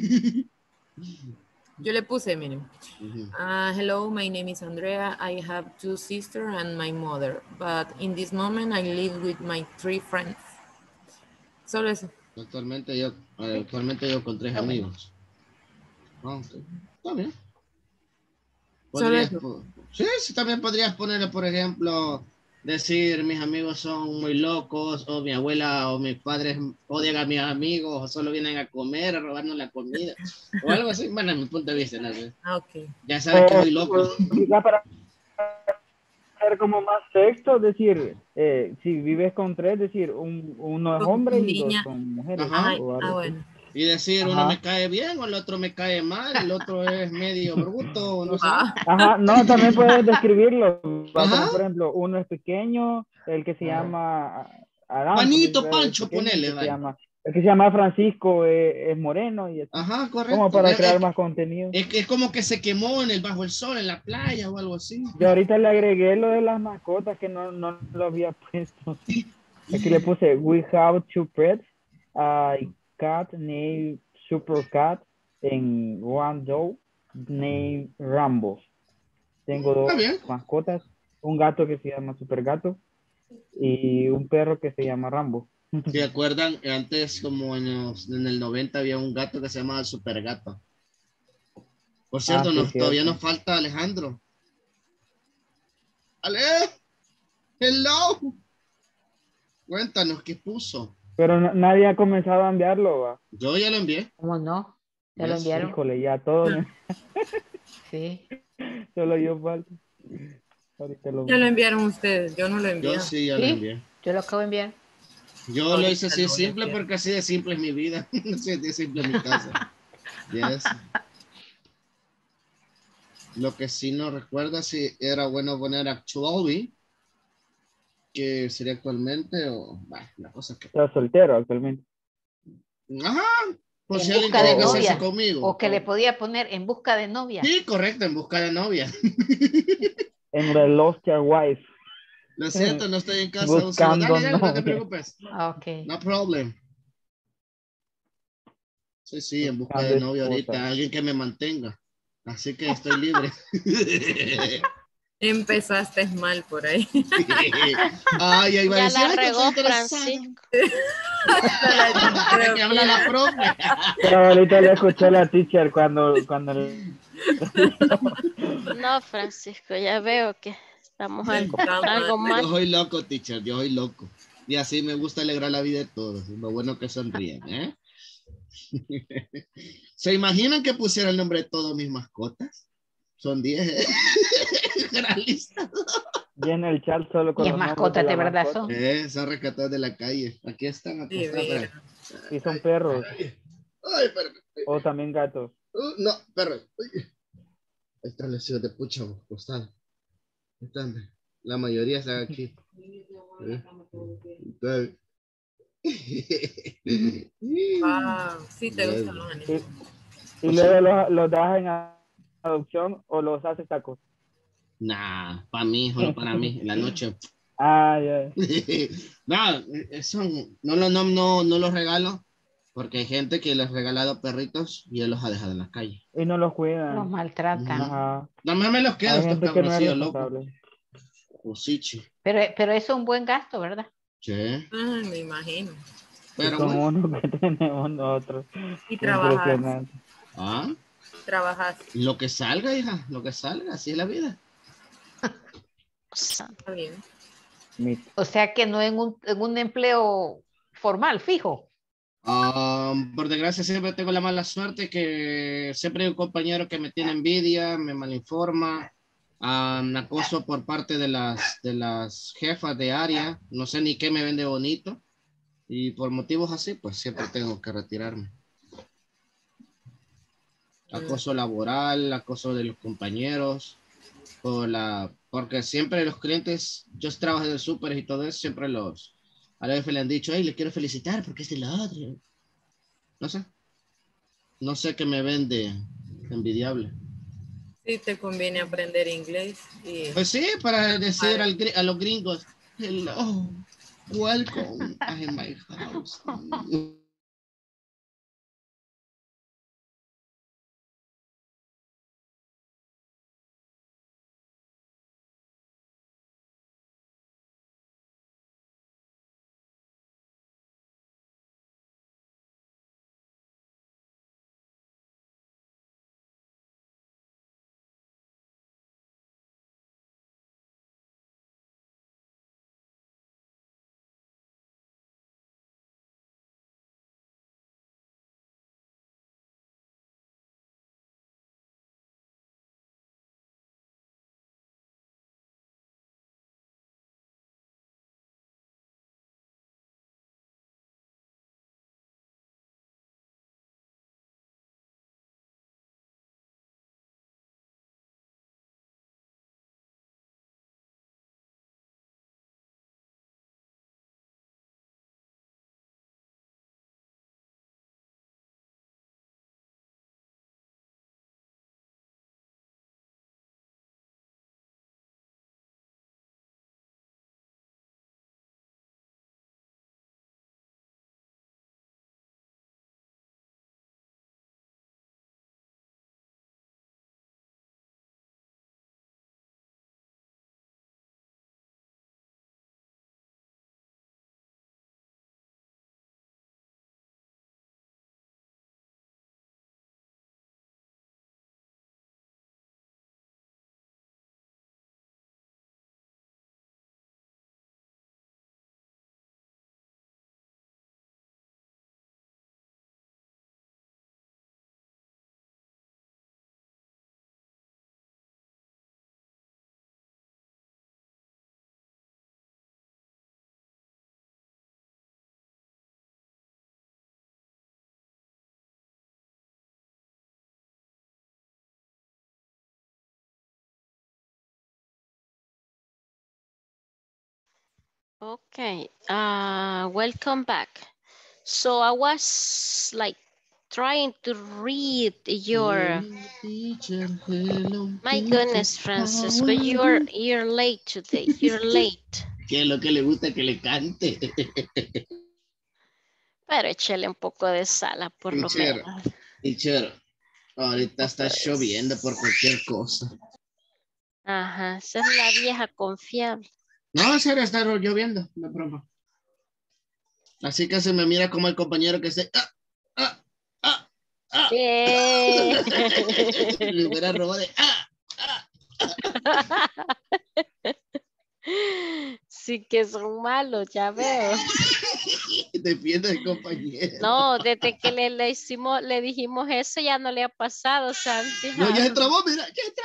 Yo le puse, miren. Hello, my name is Andrea. I have 2 sisters and my mother. But in this moment I live with my 3 friends. Solo eso. Actualmente yo con 3 amigos. Okay. Está bien. Sí, también podrías ponerle, por ejemplo, decir mis amigos son muy locos, o mi abuela o mis padres odian a mis amigos, o solo vienen a comer, a robarnos la comida, o algo así. Bueno, en mi punto de vista, ¿no? Okay. Ya sabes que soy loco. Quizá para hacer como más texto, decir, si vives con 3, decir, uno es hombre y 2 son mujeres. Ajá. Bueno. Y decir, uno me cae bien, o el otro me cae mal, el otro es medio bruto, no sé. Ajá, no, también puedes describirlo. Como, por ejemplo, uno es pequeño, el que se llama Adán. Juanito Pancho, ponele, el que se llama Francisco es moreno. Y así. Ajá, correcto. Como para crear más contenido. Es como que se quemó bajo el sol, en la playa o algo así. Yo ahorita le agregué lo de las mascotas que no lo había puesto. Aquí le puse, we have 2 pets. Cat named Super Cat and one dog named Rambo. Tengo 2 mascotas, un gato que se llama Super Gato y un perro que se llama Rambo. ¿Se acuerdan? Antes, como en el 90, había un gato que se llamaba el Super Gato. Por cierto, Sí, todavía cierto. nos falta Alejandro. Ale, hello. Cuéntanos qué puso. Pero nadie ha comenzado a enviarlo, ¿va? Yo ya lo envié. ¿Cómo no? ¿Ya lo Yes. enviaron? Híjole, ya todo. Sí. Solo yo falta. Ahorita Ya lo enviaron ustedes, yo no lo envié. Yo sí ya lo envié. Yo lo acabo de enviar. Yo lo hice Ahorita así lo voy a simple enviar. porque así de simple es mi vida. Así de simple es mi casa. Yes. Lo que sí no recuerda si era bueno poner actually, que sería actualmente, o bueno, la cosa que... Está soltero actualmente. Ajá, por En si alguien busca de quería casarse novia. conmigo. O que le podía poner en busca de novia. Sí, correcto, en busca de novia. En the Lost Your Wife. Lo siento, no estoy en casa. Buscando Dale, no te novia. preocupes. Ok. No problem. Sí, en busca Buscando de novia esposa. ahorita, alguien que me mantenga. Así que estoy libre. Empezaste mal por ahí. Ay, ahí va a Ya decir, la ay, que regó estoy interesado. Francisco. ¿De qué habla la profe? Pero ahorita le escuché a la teacher cuando No, Francisco, ya veo que estamos algo Yo mal. soy loco, teacher, yo soy loco. Y así me gusta alegrar la vida de todos. Lo bueno que sonríen, ¿eh? ¿Se imaginan que pusiera el nombre de todas mis mascotas? Son 10, ¿eh? Gran lista. llena el chat solo con Y es los nombres mascotas de la verdad mascota. son. Son rescatados de la calle. Aquí están acostados. Y son perros. Ay, espérame. O también gatos. No, perro. Ahí están los hijos de pucha, acostados. Están. La mayoría están aquí. Wow, sí te gustan los animales. Y luego los das en adopción o los haces tacos. Nah, para mí, solo para mí, en la noche. Ya. No, no los regalo porque hay gente que les ha regalado perritos y él los ha dejado en la calle. Y no los cuidan. Los maltratan. Ajá. No me los quedo Hay estos gente que no es cabroncillos locos. responsable. Osichi. Pero eso es un buen gasto, ¿verdad? Sí. Ay, me imagino. Pero Y con bueno. uno que tenemos nosotros. Y trabajas. Impresionante. ¿Ah? Trabajas. Lo que salga, hija, lo que salga, así es la vida. Está bien. O sea que no en un empleo formal, fijo. Por desgracia siempre tengo la mala suerte que siempre hay un compañero que me tiene envidia, me malinforma, acoso por parte de las jefas de área, no sé ni qué me vende bonito y por motivos así pues siempre tengo que retirarme. Acoso laboral, acoso de los compañeros, porque siempre los clientes, yo trabajo en el súper y todo eso, siempre a la vez le han dicho, hey, le quiero felicitar porque es de la otra. No sé qué me vende envidiable. Sí, te conviene aprender inglés. Pues sí, para decir a los gringos, hello, welcome in my house. Okay, welcome back. So I was like trying to read your, my goodness, Francisco, you're late today, you're late. ¿Qué es lo que le gusta que le cante? Pero échale un poco de sal, por lo menos. Teacher, ahorita está lloviendo por cualquier cosa. Ajá, esa es la vieja confiable. No, en serio, está lloviendo, no es broma. Así que se me mira como el compañero que se... Le hubiera robado de... Sí que son malos, ya veo. Defiende al compañero. No, desde que le dijimos eso ya no le ha pasado, Santi. No, ya se trabó, mira, ya se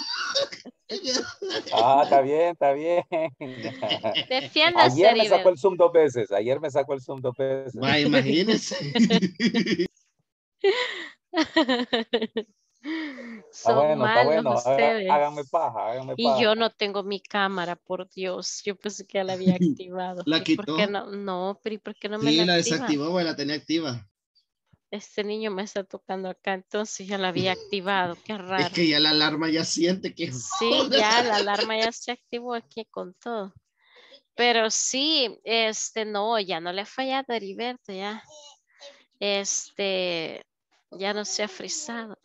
trabó. Está bien, está bien. Defiéndase, Ayer me sacó el Zoom 2 veces, Va, imagínese. Son malos ustedes. Háganme paja. Y yo no tengo mi cámara, por Dios. Yo pensé que ya la había activado. ¿La quitó? ¿Por qué no? No, pero ¿y por qué no me sí, la la activa? desactivó, pues la tenía activa. Este niño me está tocando acá, entonces ya la había activado. Qué raro. Es que ya la alarma ya siente que... Sí, ya la alarma ya se activó aquí con todo. Pero sí, no, ya no le ha fallado a Heriberto, ya. Ya no se ha frizado.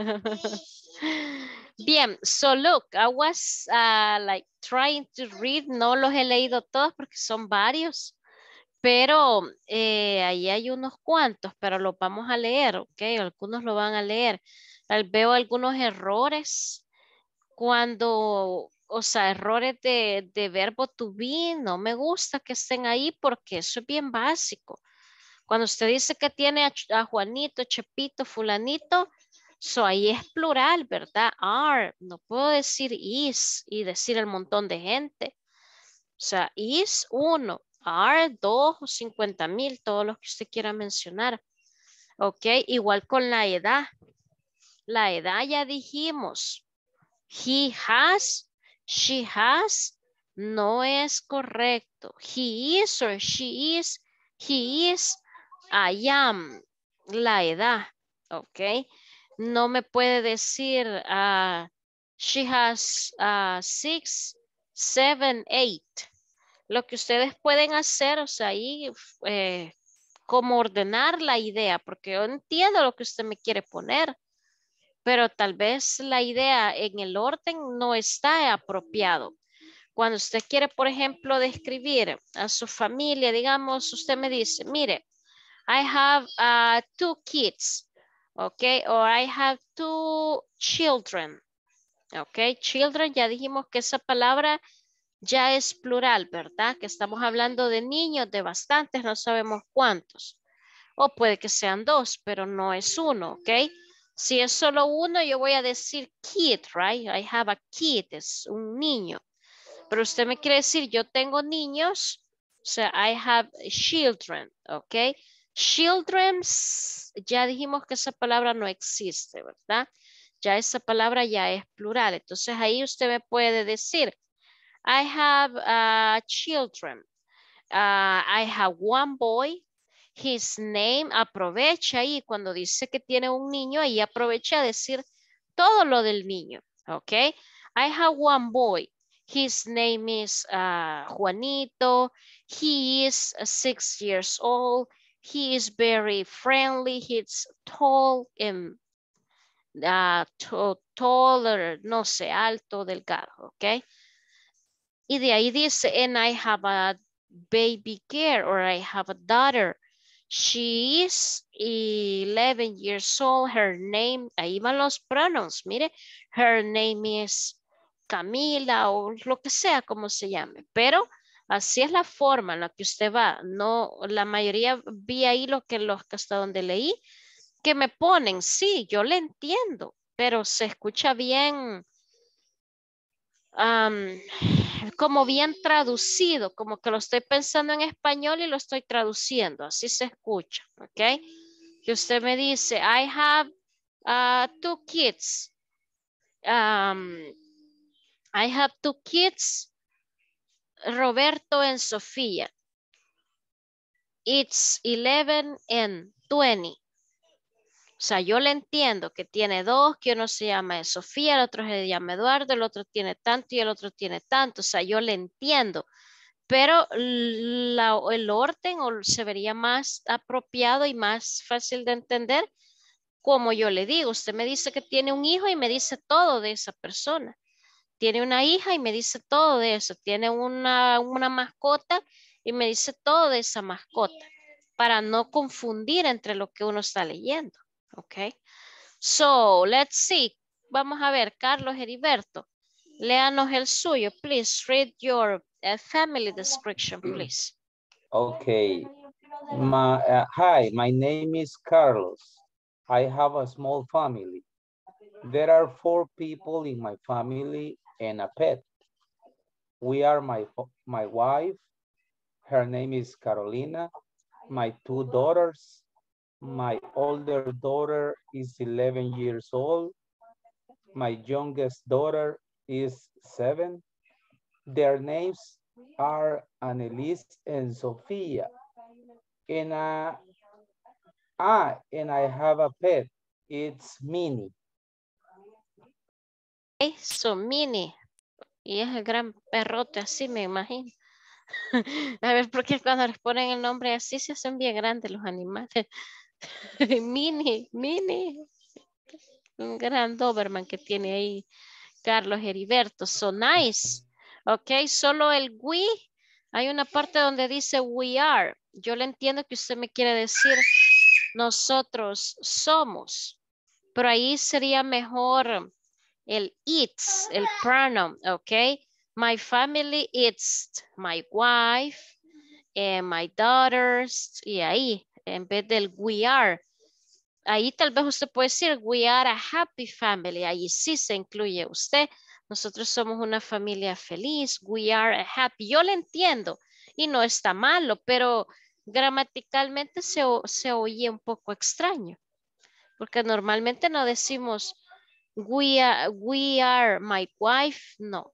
Bien, so look, I was like trying to read, no los he leído todos porque son varios, pero ahí hay unos cuantos, pero los vamos a leer, ¿ok? Algunos lo van a leer. Veo algunos errores cuando, o sea, errores de verbo to be, no me gusta que estén ahí porque eso es bien básico. Cuando usted dice que tiene a Juanito, Chepito, fulanito, ahí es plural, ¿verdad? Are, no puedo decir is y decir el montón de gente. O sea, is 1, are 2 o 50,000, todos los que usted quiera mencionar. Ok, igual con la edad. La edad ya dijimos. He has, she has, no es correcto. He is or she is, he is, I am, la edad, ok. No me puede decir, she has 6, 7, 8. Lo que ustedes pueden hacer, o sea, ahí, como ordenar la idea, porque yo entiendo lo que usted me quiere poner, pero tal vez la idea en el orden no está apropiado. Cuando usted quiere, por ejemplo, describir a su familia, digamos, usted me dice, mire, I have 2 kids, okay, or I have 2 children, okay, children, ya dijimos que esa palabra ya es plural, ¿verdad? Que estamos hablando de niños, de bastantes, no sabemos cuántos. O puede que sean 2, pero no es 1, ¿ok? Si es solo 1, yo voy a decir kid, right? I have a kid, es un niño. Pero usted me quiere decir, yo tengo niños, o sea, I have children, ¿ok? Children, ya dijimos que esa palabra no existe, ¿verdad? Ya esa palabra ya es plural. Entonces ahí usted me puede decir, I have children. I have one boy. His name, aprovecha ahí cuando dice que tiene un niño, ahí aprovecha a decir todo lo del niño, ¿ok? I have one boy. His name is Juanito. He is 6 years old. He is very friendly. He's tall and taller, no sé, alto, delgado, ¿ok? Y de ahí dice, and I have a baby girl, or I have a daughter. She is 11 years old. Her name, ahí van los pronouns, mire. Her name is Camila o lo que sea como se llame. Pero así es la forma en la que usted va. No, la mayoría vi ahí los que hasta donde leí que me ponen, sí, yo le entiendo, pero se escucha bien, como bien traducido, como que lo estoy pensando en español y lo estoy traduciendo, así se escucha, ¿ok? Que usted me dice, I have 2 kids. I have 2 kids. Roberto and Sofía. It's 11 and 20. O sea, yo le entiendo que tiene dos, que uno se llama Sofía, el otro se llama Eduardo, el otro tiene tanto y el otro tiene tanto. O sea, yo le entiendo. Pero el orden se vería más apropiado y más fácil de entender como yo le digo. Usted me dice que tiene un hijo y me dice todo de esa persona. Tiene una hija y me dice todo de eso. Tiene una mascota y me dice todo de esa mascota. Para no confundir entre lo que uno está leyendo. Ok. So, let's see. Vamos a ver, Carlos Heriberto. Léanos el suyo. Please read your family description, please. Okay. Hi, my name is Carlos. I have a small family. There are 4 people in my family and a pet. We are my wife. Her name is Carolina. My 2 daughters. My older daughter is 11 years old. My youngest daughter is 7. Their names are Annelise and Sophia. And I have a pet. It's Minnie. Okay, so Minnie. Y es el gran perrote, así me imagino. A ver, porque cuando les ponen el nombre así se hacen bien grandes los animales. Minnie. Un gran Doberman que tiene ahí Carlos Heriberto. So nice. Ok, solo el we. Hay una parte donde dice we are. Yo le entiendo que usted me quiere decir nosotros somos. Pero ahí sería mejor el it's, el pronoun, ok. My family, it's my wife, my daughters, y ahí, en vez del we are. Ahí tal vez usted puede decir, we are a happy family. Ahí sí se incluye usted. Nosotros somos una familia feliz. We are a happy. Yo le entiendo y no está malo, pero gramaticalmente se oye un poco extraño. Porque normalmente no decimos, we are my wife. No,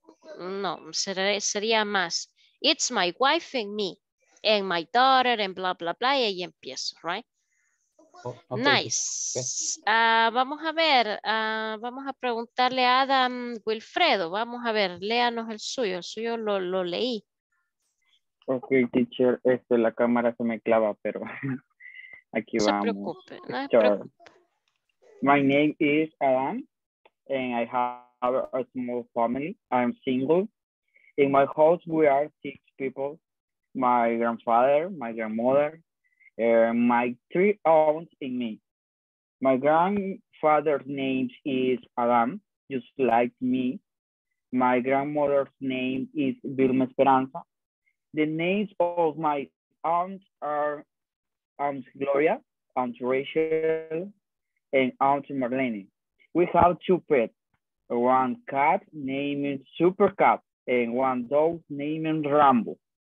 sería más. It's my wife and me. And my daughter and bla, bla, bla. Y ahí empiezo, right? Okay. Nice. Okay. Vamos a ver, vamos a preguntarle a Adam Wilfredo. Vamos a ver, léanos el suyo. El suyo lo leí. Ok, teacher, la cámara se me clava, pero aquí vamos. No se preocupe. My name is Adam, and I have a small family. I'm single. In my house, we are 6 people. My grandfather, my grandmother, my 3 aunts and me. My grandfather's name is Adam, just like me. My grandmother's name is Vilma Esperanza. The names of my aunts are Aunt Gloria, Aunt Rachel, and Aunt Marlene. We have 2 pets, 1 cat named Super Cat, and 1 dog named Rambo.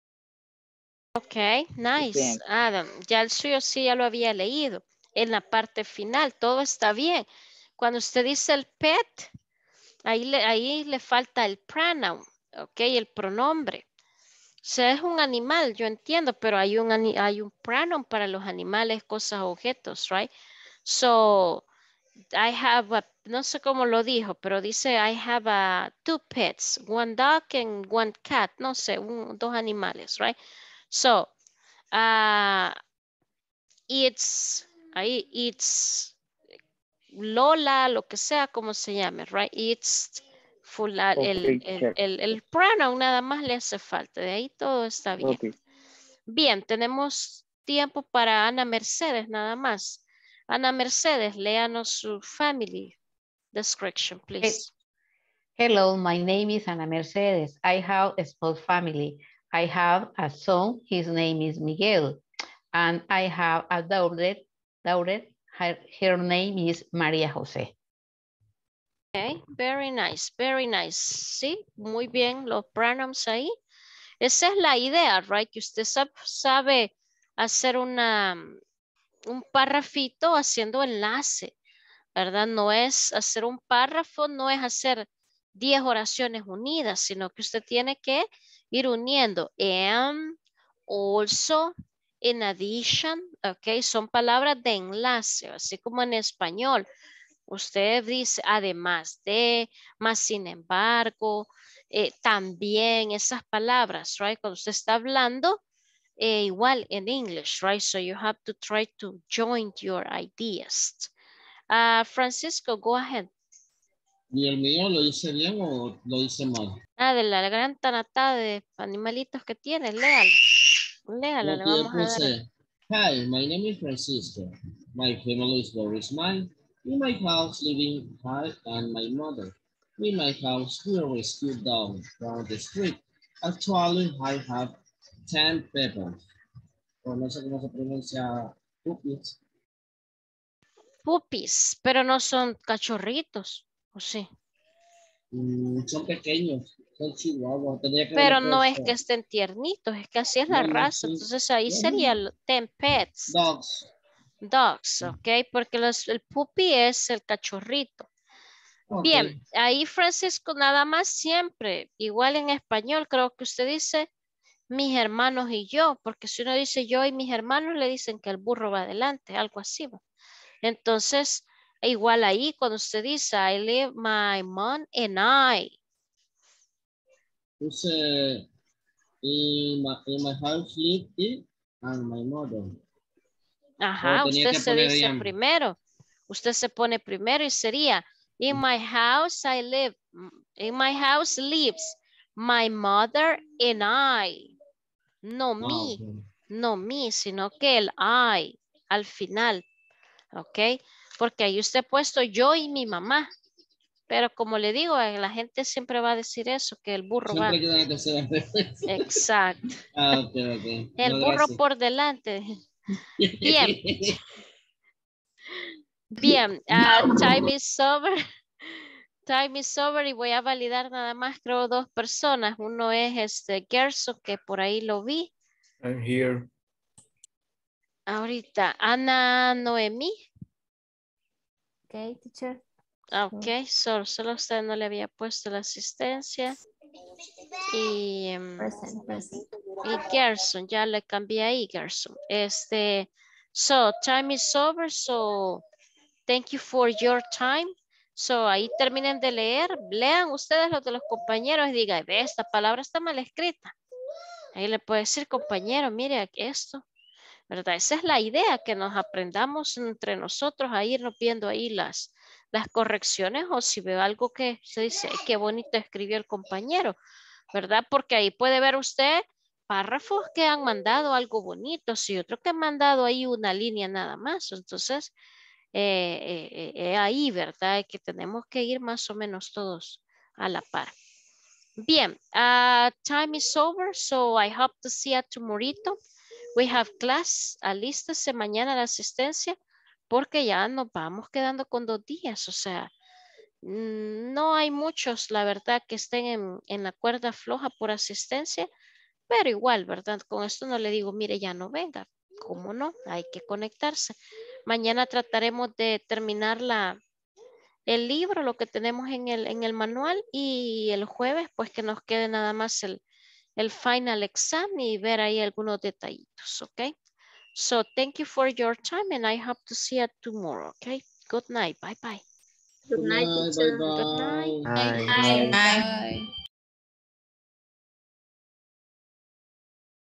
Ok, nice. Bien. Adam, ya el suyo sí ya lo había leído. En la parte final, todo está bien. Cuando usted dice el pet, ahí le falta el pronoun, ok, el pronombre. O sea, es un animal, yo entiendo, pero hay un pronoun para los animales, cosas, objetos, right? So, I have no sé cómo lo dijo, pero dice I have 2 pets, 1 dog and 1 cat, no sé, 2 animales, right? So, it's Lola, lo que sea, como se llame, right? It's full, el pronoun nada más le hace falta, de ahí todo está bien. Okay. Bien, tenemos tiempo para Ana Mercedes nada más. Ana Mercedes, léanos su family description, please. Hello, my name is Ana Mercedes. I have a small family. I have a son, his name is Miguel, and I have a daughter, her name is María José. Okay, very nice, very nice. Sí, muy bien los pronouns ahí. Esa es la idea, right? Que usted sabe hacer un párrafito haciendo enlace, ¿verdad? No es hacer un párrafo, no es hacer 10 oraciones unidas, sino que usted tiene que ir uniendo. And, also, in addition, ok, son palabras de enlace, así como en español. Usted dice además de, más sin embargo, también esas palabras, right? Cuando usted está hablando, igual en English, right? So you have to try to join your ideas. Francisco, go ahead. ¿Y el mío lo hice bien o lo hice mal? De la gran tanatada de animalitos que tiene, léalo. Léalo, le vamos a dar. Hi, my name is Francisco. My family is very small. In my house living I and my mother. In my house we rescued dogs from the street. Actually, I have 10 people. O no sé cómo se pronuncia puppies. Puppies, pero no son cachorritos, ¿o sí? Son pequeños, son chihuahuas. Pero no es que estén tiernitos, es que así es la raza. Sí. Entonces ahí sería 10 pets. Dogs. Dogs, ok, porque el puppy es el cachorrito. Okay. Bien, ahí Francisco nada más siempre, igual en español creo que usted dice mis hermanos y yo, porque si uno dice yo y mis hermanos le dicen que el burro va adelante, algo así. ¿Va? Entonces, igual ahí cuando usted dice I live my mom and I. Puse in my house live it and my mother. Ajá, usted se dice primero. Usted se pone primero y sería in my house I live. In my house lives my mother and I. No me. Okay. No me, sino que el I al final. ¿Ok? Porque ahí usted ha puesto yo y mi mamá. Pero como le digo, la gente siempre va a decir eso, que el burro siempre va. Exacto. Okay. El burro gracias. Por delante. Bien. Bien. Time is over. Time is over y voy a validar nada más, creo, 2 personas. Uno es Gerson, que por ahí lo vi. I'm here. Ahorita, Ana Noemí. Ok, teacher. Ok, solo usted no le había puesto la asistencia. Y Gerson, ya le cambié ahí, Gerson. So, time is over, so thank you for your time. So, ahí terminen de leer, lean ustedes los de los compañeros y digan, esta palabra está mal escrita. Ahí le puede decir, compañero, mire esto, ¿verdad? Esa es la idea, que nos aprendamos entre nosotros a irnos viendo ahí las correcciones, o si veo algo que se dice, qué bonito escribió el compañero, ¿verdad? Porque ahí puede ver usted párrafos que han mandado algo bonito, y otro que han mandado ahí una línea nada más. Entonces, ahí, ¿verdad? Que tenemos que ir más o menos todos a la par. Bien, time is over, so I hope to see you tomorrow. We have class, alístese mañana la asistencia, porque ya nos vamos quedando con 2 días, o sea, no hay muchos, la verdad, que estén en la cuerda floja por asistencia, pero igual, ¿verdad? Con esto no le digo, mire, ya no venga. ¿Cómo no? Hay que conectarse. Mañana trataremos de terminar el libro, lo que tenemos en el manual, y el jueves, pues que nos quede nada más el final exam y ver ahí algunos detallitos, ¿ok? So, thank you for your time and I hope to see you tomorrow, okay? Good night. Bye-bye. Good night, teacher. Good night. Bye. Bye.